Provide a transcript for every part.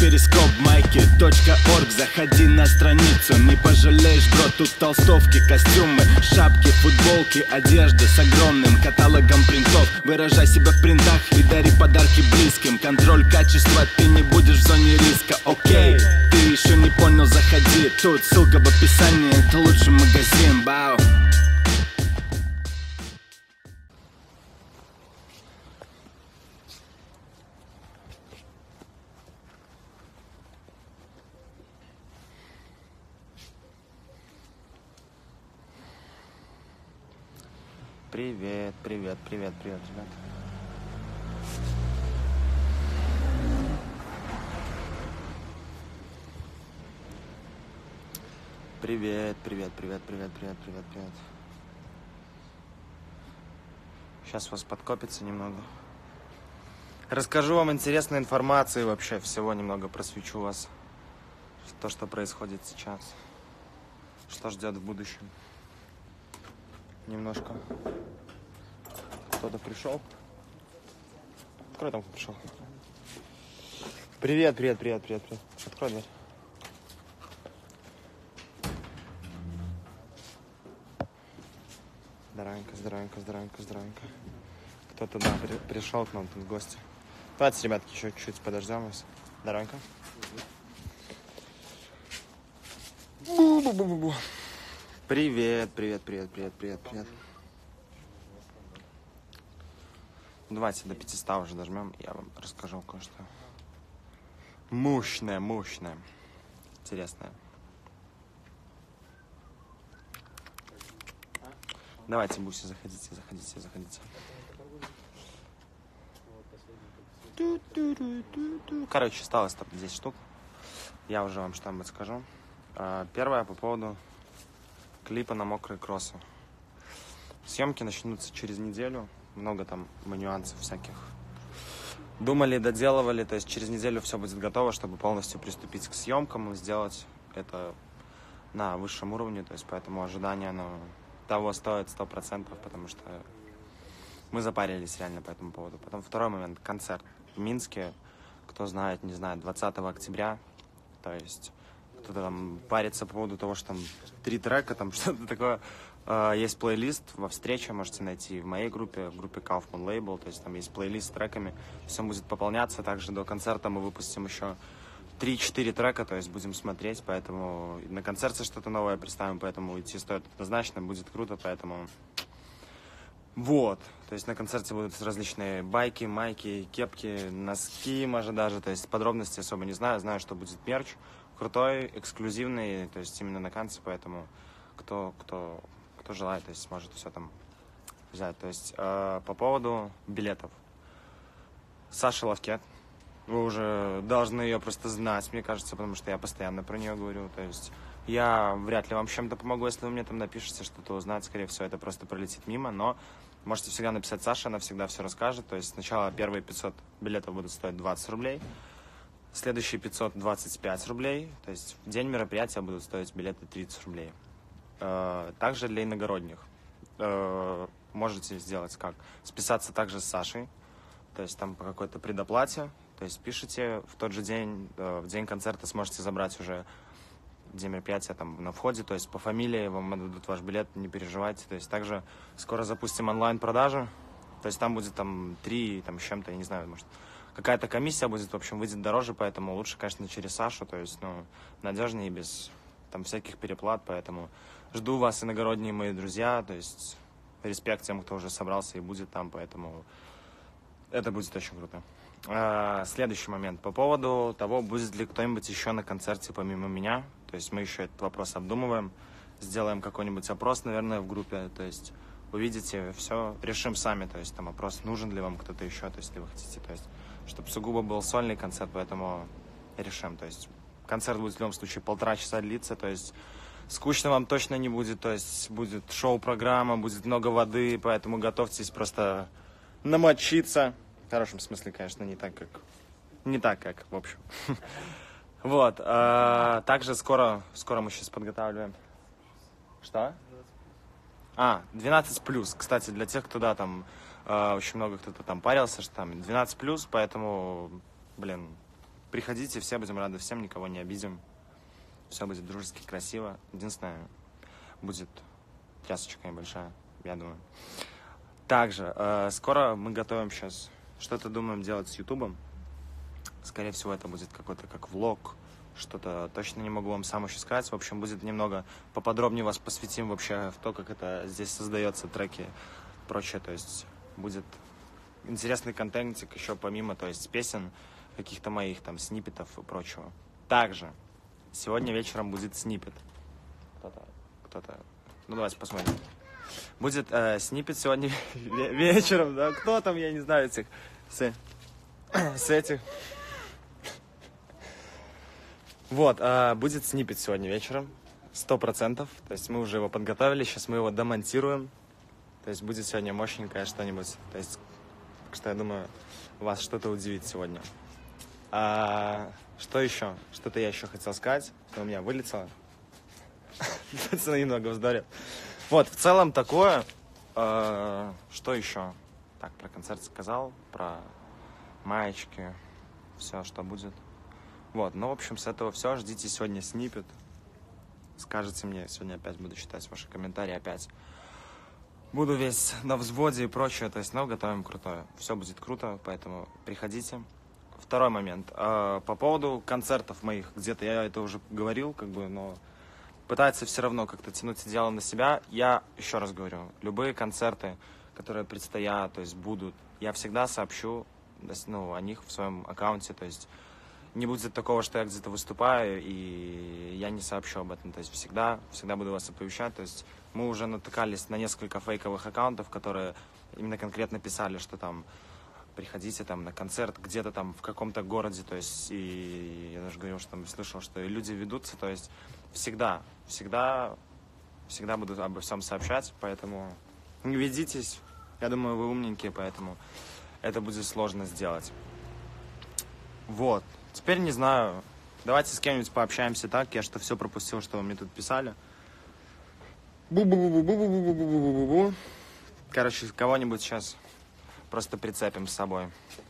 перископ майки.орг. Заходи на страницу, не пожалеешь, бро. Тут толстовки, костюмы, шапки, футболки, одежда с огромным каталогом принтов. Выражай себя в принтах и дари подарки близким. Контроль качества, ты не будешь в зоне риска. Окей, ты еще не понял, заходи. Тут ссылка в описании, это лучший магазин. Бау. Привет, привет, привет, привет, ребят. Привет, привет, привет, привет, привет, привет, привет. Сейчас у вас подкопится немного. Расскажу вам интересной информации вообще, всего немного просвечу вас. То, что происходит сейчас. Что ждет в будущем. Немножко. Кто-то пришел? Открой там, кто пришел. Привет, привет, привет, привет, привет. Открой дверь. Здоровенько, здоровенько, здоровенько, здоровенько. Кто-то, да, пришел к нам тут в гости. Давайте, ребятки, еще чуть-чуть подождем вас. Здоровенько. Бу-бу-бу-бу-бу. Привет, привет, привет, привет, привет, привет. Давайте до 500 уже дожмем, и я вам расскажу кое-что. Мощное, мощное. Интересное. Давайте, Буси, заходите, заходите, заходите. Короче, осталось 10 штук. Я уже вам что-нибудь скажу. Первое по поводу клипа на мокрые кроссы. Съемки начнутся через неделю. Много там нюансов всяких. Думали, доделывали. То есть через неделю все будет готово, чтобы полностью приступить к съемкам и сделать это на высшем уровне. То есть поэтому ожидание, оно того стоит 100%, потому что мы запарились реально по этому поводу. Потом второй момент. Концерт в Минске. Кто знает, не знает, 20 октября. То есть кто-то там парится по поводу того, что там 3 трека, там что-то такое. Есть плейлист во встрече, можете найти в моей группе, в группе Kaufman Label. То есть там есть плейлист с треками. Все будет пополняться. Также до концерта мы выпустим еще 3-4 трека, то есть будем смотреть. Поэтому на концерте что-то новое представим, поэтому идти стоит однозначно, будет круто, поэтому... Вот, то есть на концерте будут различные байки, майки, кепки, носки, может даже, то есть подробностей особо не знаю, знаю, что будет мерч крутой, эксклюзивный, то есть именно на конце, поэтому кто желает, то есть сможет все там взять. То есть по поводу билетов. Саша Лавкет, вы уже должны ее просто знать, мне кажется, потому что я постоянно про нее говорю, то есть я вряд ли вам чем-то помогу, если вы мне там напишете что-то узнать, скорее всего, это просто пролетит мимо, но можете всегда написать Саше, она всегда все расскажет. То есть сначала первые 500 билетов будут стоить 20 рублей, следующие 500 – 25 рублей, то есть в день мероприятия будут стоить билеты 30 рублей. Также для иногородних можете сделать как? Списаться также с Сашей, то есть там по какой-то предоплате, то есть пишите в тот же день, в день концерта сможете забрать уже день мероприятия там на входе, то есть по фамилии вам отдадут ваш билет, не переживайте. То есть также скоро запустим онлайн-продажу, то есть там будет там 3, там с чем-то, я не знаю, может какая-то комиссия будет, в общем, выйдет дороже, поэтому лучше, конечно, через Сашу, то есть, ну, надежнее и без там всяких переплат, поэтому жду вас, иногородние мои друзья, то есть респект тем, кто уже собрался и будет там, поэтому это будет очень круто. Следующий момент по поводу того, будет ли кто-нибудь еще на концерте помимо меня. То есть мы еще этот вопрос обдумываем, сделаем какой-нибудь опрос, наверное, в группе, то есть увидите, все решим сами, то есть там опрос, нужен ли вам кто-то еще, то есть если вы хотите, то есть чтобы сугубо был сольный концерт, поэтому решим, то есть концерт будет в любом случае 1,5 часа длиться, то есть скучно вам точно не будет, то есть будет шоу-программа, будет много воды, поэтому готовьтесь просто намочиться, в хорошем смысле, конечно, не так, как в общем. Вот, также скоро мы сейчас подготавливаем. Что? 12+, кстати, для тех, кто, да, там, очень много кто-то там парился, что там 12+, поэтому, блин, Приходите, все будем рады, всем никого не обидим. Все будет дружески, красиво. Единственное, будет трясочка небольшая, я думаю. Также, скоро мы готовим сейчас, что-то думаем делать с Ютубом. Скорее всего, это будет какой-то как влог, что-то точно не могу вам сам еще сказать. В общем, будет немного поподробнее вас посвятим вообще в то, как это здесь создается, треки и прочее. То есть будет интересный контентик еще помимо, то есть песен, каких-то моих там сниппетов и прочего. Также сегодня вечером будет сниппет. Кто-то. Ну, давайте посмотрим. Будет сниппет сегодня вечером, да? Кто там, я не знаю, этих... С этих... Вот, будет сниппет сегодня вечером, 100%. То есть мы уже его подготовили, сейчас мы его домонтируем. То есть будет сегодня мощненькое что-нибудь. То есть, что я думаю, вас что-то удивит сегодня. Что еще? Что-то я еще хотел сказать, что у меня вылетело. Пацаны немного вздорят. Вот, в целом такое. Что еще? Так, про концерт сказал, про маечки, все, что будет. Вот, ну, в общем, с этого все. Ждите сегодня сниппет. Скажите мне, сегодня опять буду читать ваши комментарии, опять буду весь на взводе и прочее. То есть, ну, готовим крутое. Все будет круто, поэтому приходите. Второй момент. По поводу концертов моих. Где-то я это уже говорил, как бы, но пытается все равно как-то тянуть дело на себя. Я еще раз говорю, любые концерты, которые предстоят, то есть будут, я всегда сообщу, ну, о них в своем аккаунте, то есть не будет такого, что я где-то выступаю, и я не сообщу об этом. То есть всегда буду вас оповещать. То есть мы уже натыкались на несколько фейковых аккаунтов, которые именно конкретно писали, что там приходите там на концерт где-то там в каком-то городе. То есть и я даже говорил, что там слышал, что люди ведутся. То есть всегда буду обо всем сообщать. Поэтому не ведитесь. Я думаю, вы умненькие, поэтому это будет сложно сделать. Вот. Теперь не знаю. Давайте с кем-нибудь пообщаемся так. Я что все пропустил, что вы мне тут писали. Бу-бу-бу-бу-бу-бу-бу-бу-бу-бу. Короче, кого-нибудь сейчас просто прицепим с собой.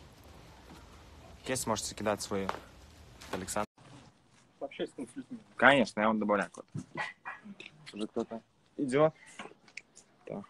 Если можете кидать свои. Александр. Пообщайся с людьми. Конечно, я вам добавляю код. Уже кто-то идет. Так.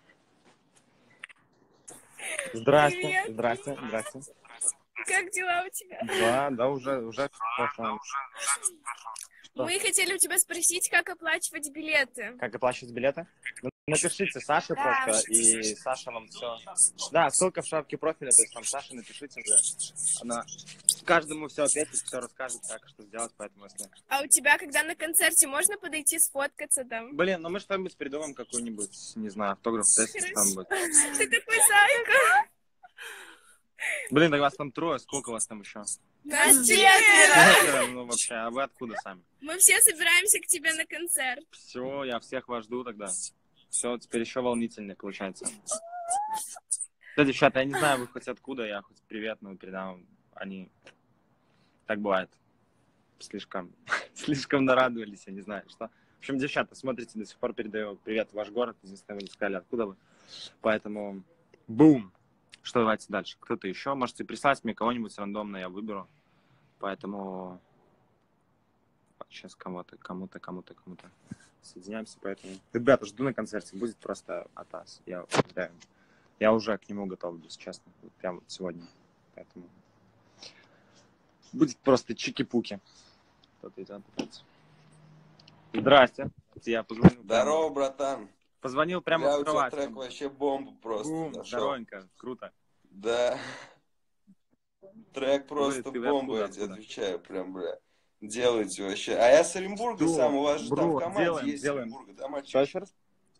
Здрасте. Привет. Здрасте. Здрасте. Как дела у тебя? Да, уже хорошо. Что? Мы хотели у тебя спросить, как оплачивать билеты. Как оплачивать билеты? Ну, напишите Саше Да. просто, и Саша вам все. Да, ссылка в шапке профиля, то есть там Саше напишите уже. Она каждому все ответит, все расскажет, как что сделать, поэтому если... А у тебя, когда на концерте, можно подойти сфоткаться там? Блин, ну мы что-нибудь придумаем, какой-нибудь, не знаю, автограф-тест там будет. Ты такой зайка. Блин, так вас там трое, сколько вас там еще? Нас 4. Ну вообще, а вы откуда сами? Мы все собираемся к тебе на концерт. Все, я всех вас жду тогда. Все, теперь еще волнительнее получается. Да, девчата, я не знаю, вы хоть откуда, я хоть привет, но передам. Они... Так бывает. Слишком нарадовались, я не знаю, что. В общем, девчата, смотрите, до сих пор передаю привет в ваш город. Единственное, вы не сказали, откуда вы. Поэтому, бум! Что, давайте дальше. Кто-то еще? Можете прислать мне кого-нибудь рандомно, я выберу. Поэтому сейчас кому-то соединяемся. Поэтому, ребята, жду на концерте. Будет просто атас. Я уже к нему готов, если честно. Вот прямо вот сегодня. Поэтому будет просто чики-пуки. Кто-то идет. Здрасте. Я позвонил. Здорово, братан. Позвонил прямо в У тебя кровать. трек вообще бомба просто. Бум, нашел. здоровенько, круто. Да. Трек просто Ты бомба, я откуда? тебе отвечаю, прям, бля. Делайте вообще. А я с Оренбурга Что? сам, у вас же там в Бро, команде есть делаем. Оренбурга, да, мальчик? Что еще раз?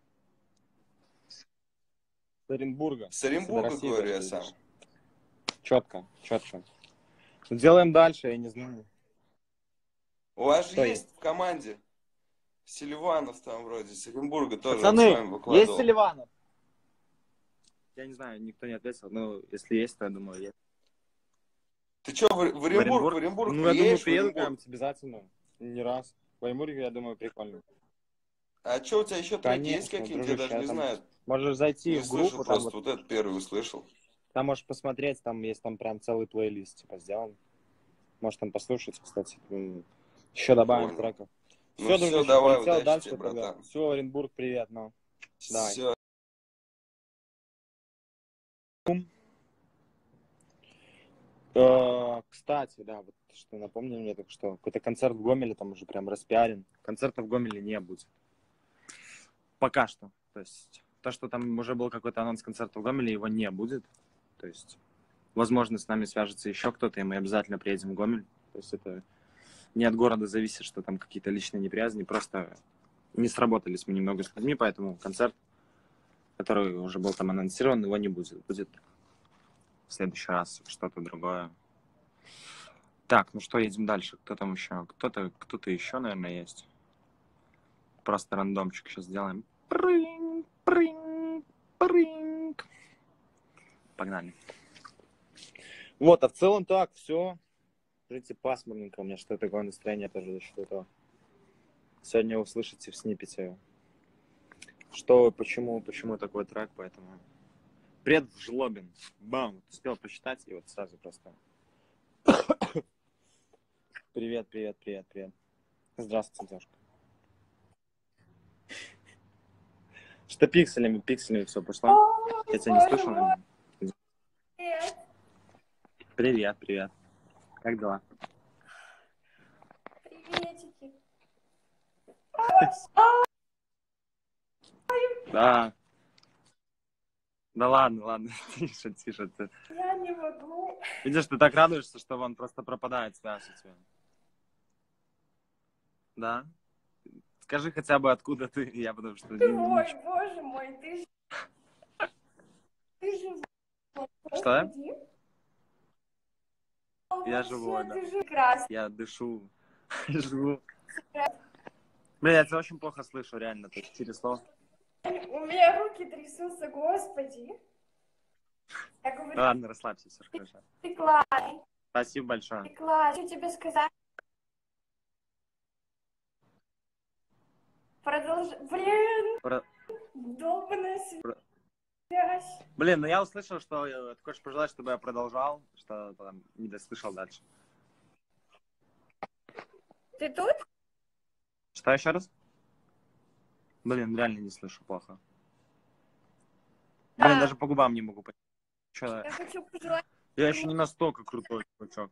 С Оренбурга. С Оренбурга, говорю я сам. Четко. Ну, делаем дальше, я не знаю. У вас же Кто есть в команде Селиванов там вроде, с Оренбурга тоже Пацаны, он с вами выкладывал. есть Селиванов? Я не знаю, никто не ответил, но если есть, то я думаю, есть. Ты что, в Оренбург Ну, я думаю, приедешь в приеду Оренбург? прям обязательно. Не раз. В Оренбурге, я думаю, прикольно. А что, у тебя еще треки Конечно, есть какие-нибудь? Я дружище, даже не там знаю. Можешь зайти Не в группу, слышал там, просто, вот, вот этот первый услышал. там можешь посмотреть, там есть там прям целый плейлист, типа, сделан. Может там послушать, кстати. Еще добавим Понял. треков. Ну Все, всё, дружище, давай, полетел удачи дальше тебе, тогда. братан. Все, Оренбург, привет, ну. Давай. Все. Кстати, да, вот что напомнил мне только что. Какой-то концерт в Гомеле там уже прям распиарен. Концерта в Гомеле не будет. Пока что. То есть, то, что там уже был какой-то анонс концерта в Гомеле, его не будет. То есть, возможно, с нами свяжется еще кто-то, и мы обязательно приедем в Гомель. То есть, это не от города зависит, что там какие-то личные неприязни. Просто не сработались мы немного с людьми, поэтому концерт, который уже был там анонсирован, его не будет. Будет в следующий раз что-то другое. Так, ну что, едем дальше. Кто там еще? Кто-то еще, наверное, есть. Просто рандомчик сейчас сделаем. Прынг, прынг, прынг. Погнали. Вот, а в целом так, все. В принципе, пасмурненько у меня, что такое настроение тоже за счет этого. Сегодня услышите в сниппете, что, почему такой трек, поэтому... Предвжлобин. Бам! Успел посчитать, и вот сразу просто... Привет. Здравствуйте, девушка. Что пикселями все пошло? Я тебя не слышал, наверное. Привет. Как дела? Приветики. Да. Да ладно. Тише. Ты. Я не могу. Видишь, ты так радуешься, что он просто пропадает связь у тебя. Да? Скажи хотя бы, откуда ты, я потому что... Ой, боже мой, ты живой. Что? Господи. Я Вообще, живой, да. ты же прекрасный. Я дышу. Живу. Блин, я тебя очень плохо слышу, реально. То есть через слов. У меня руки трясутся, господи. Я говорю, Ладно, расслабься, все хорошо. ты классный, Спасибо большое. ты классный. Что тебе сказать? Блин, долбаная связь. Блин, ну я услышал, что ты хочешь пожелать, чтобы я продолжал, что там не дослышал дальше. Ты тут? Что еще раз? Блин, реально не слышу плохо. Блин, Да. даже по губам не могу понять. Я хочу пожелать. Я еще не настолько крутой чувачок.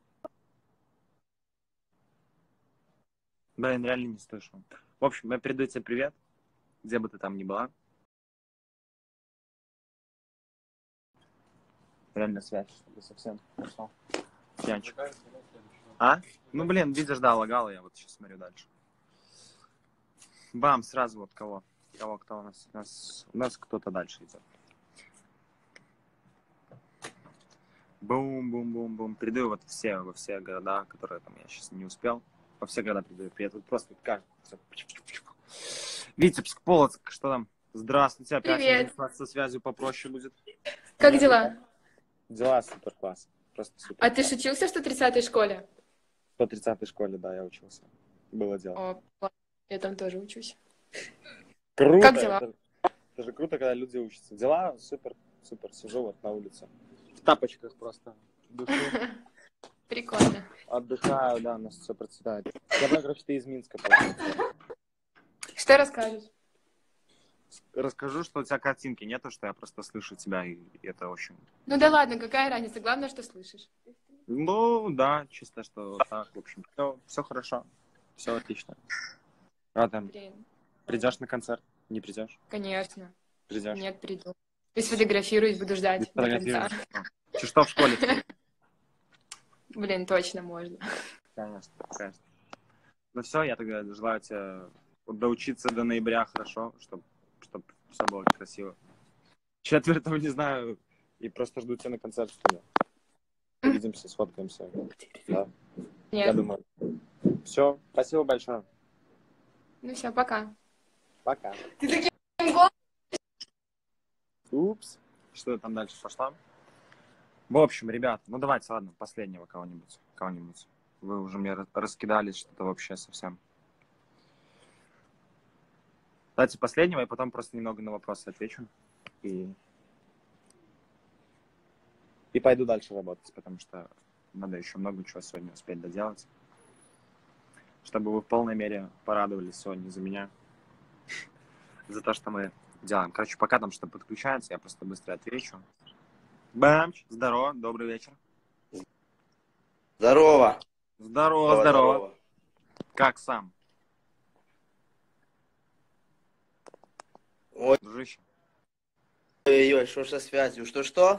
Блин, реально не слышу. В общем, я передаю тебе привет, где бы ты там ни была. Реально связь, чтобы совсем пошел. Янчик. А? Ну, блин, видишь, да, лагало, я вот сейчас смотрю дальше. Бам, сразу вот кого? Кто у нас? У нас кто-то дальше идет. Бум. Передаю вот во все города, которые там я сейчас не успел. Во все города передаю привет. Вот просто каждый. Витебск, Полоцк, что там? Здравствуйте, опять Привет. у нас со связью попроще будет. Как дела? Дела супер класс. Просто супер. А ты ж учился в 130-й школе? В 130-й школе, да, я учился. Было дело. О, класс. Я там тоже учусь. Круто! Как дела? Это же круто, когда люди учатся. Дела супер. Сижу вот на улице. В тапочках просто. Дышу. Прикольно. Отдыхаю, да, у нас все процветает. Я знаю, короче, ты из Минска. Получается. Что расскажешь? Расскажу, что у тебя картинки нету, что я просто слышу тебя, и это очень... Ну да ладно, какая разница? Главное, что слышишь. Ну, да, чисто, что вот так, в общем. Все хорошо, все отлично. Рада. Блин, Придешь на концерт? Не придешь? конечно. Придешь? Нет, приду. И сфотографируюсь, буду ждать до конца. Сфотографируешь? Что в школе? Блин, точно можно. Конечно. Ну все, я тогда желаю тебе доучиться до ноября хорошо, чтобы все было красиво. 4-го не знаю, и просто жду тебя на концерт. Увидимся, сфоткаемся. Да. Я Нет. думаю. Все, спасибо большое. Ну все, пока. Пока. Ты таким Упс. Что там дальше пошло? В общем, ребят, ну давайте, ладно, последнего кого-нибудь. Вы уже мне раскидались что-то вообще совсем. Давайте последнего, и потом просто немного на вопросы отвечу. И пойду дальше работать, потому что надо еще много чего сегодня успеть доделать. Чтобы вы в полной мере порадовались сегодня за меня. За то, что мы делаем. Короче, пока там что-то подключается, я просто быстро отвечу. Бамч, здорово, добрый вечер. Здорово. Здорово. Как сам? Ой, Дружище. ой, что ж со связью? Что?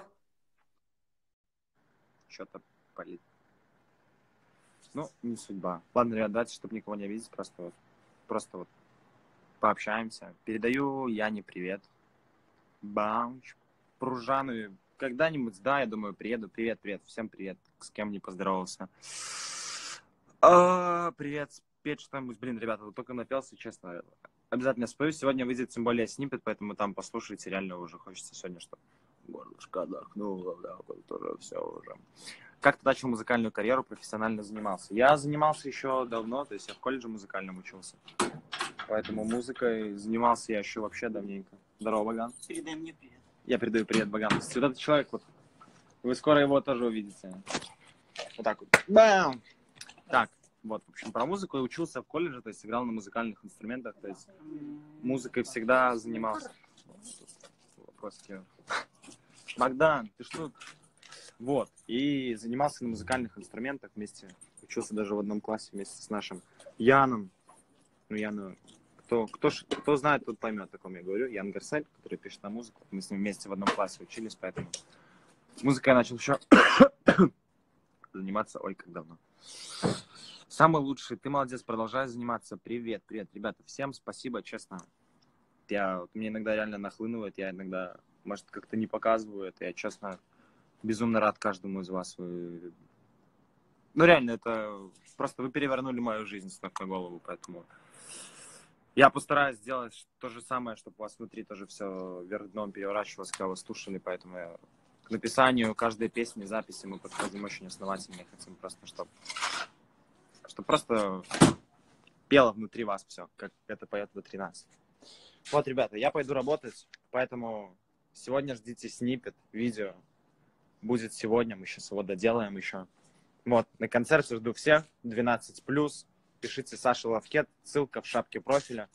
Что-то палит. Ну, не судьба. Ладно, ребят, давайте, чтобы никого не обидеть, просто вот пообщаемся. Передаю Яне привет. Бамч. Пружану когда-нибудь, да, я думаю, приеду. Привет. Всем привет. С кем не поздоровался. Привет. Спеть что-нибудь. Блин, ребята, вот только напелся, честно. Обязательно спою. Сегодня выйдет тем более сниппет, поэтому там послушайте. Реально уже хочется сегодня, чтобы горлышко отдохнуло, да, тоже все уже. Как ты начал музыкальную карьеру, профессионально занимался? Я занимался еще давно, то есть я в колледже музыкальном учился. Поэтому музыкой занимался я еще вообще давненько. Здорово, Баган. Передай мне привет. Я передаю привет, Баган. Вот этот человек, вот, вы скоро его тоже увидите. Вот так вот. Бам! Так, вот, в общем, про музыку я учился в колледже, то есть играл на музыкальных инструментах, то есть музыкой всегда занимался. Вопросики. Богдан, ты что? Вот, и занимался на музыкальных инструментах вместе, учился даже в одном классе вместе с нашим Яном. Ну, Яну, кто знает, тот поймет, о ком я говорю. Ян Гарсель, который пишет на музыку. Мы с ним вместе в одном классе учились, поэтому музыкой я начал еще заниматься, ой, как давно. Самый лучший, ты молодец, продолжай заниматься. Привет, ребята, всем спасибо, честно. Мне иногда реально нахлынывает, я иногда, может, как-то не показываю это, я, честно, безумно рад каждому из вас. Ну, реально, это просто вы перевернули мою жизнь с ног на голову, поэтому я постараюсь сделать то же самое, чтобы у вас внутри тоже все вверх дном переворачивалось, когда вы слушали, поэтому к написанию каждой песни, записи мы подходим очень основательно, хотим просто, чтобы просто пело внутри вас все, как это поет В13. Вот, ребята, я пойду работать, поэтому сегодня ждите сниппет, видео будет сегодня, мы сейчас его доделаем еще. Вот, на концерте жду всех, 12+, пишите Саша Лавкет, ссылка в шапке профиля.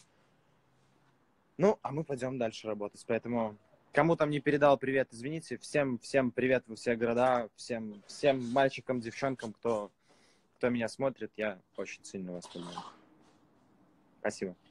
Ну, а мы пойдем дальше работать, поэтому кому там не передал привет, извините, всем привет во все города, всем мальчикам, девчонкам, кто меня смотрит, я очень сильно вас понимаю. Спасибо.